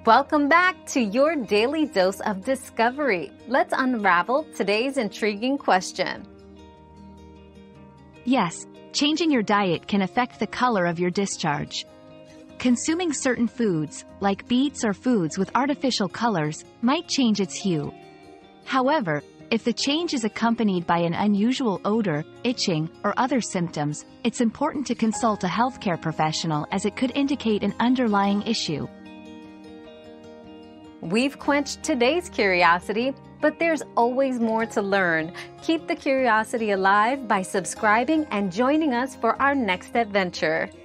Welcome back to your daily dose of discovery. Let's unravel today's intriguing question. Yes, changing your diet can affect the color of your discharge. Consuming certain foods, like beets or foods with artificial colors, might change its hue. However, if the change is accompanied by an unusual odor, itching, or other symptoms, it's important to consult a healthcare professional as it could indicate an underlying issue. We've quenched today's curiosity, but there's always more to learn. Keep the curiosity alive by subscribing and joining us for our next adventure.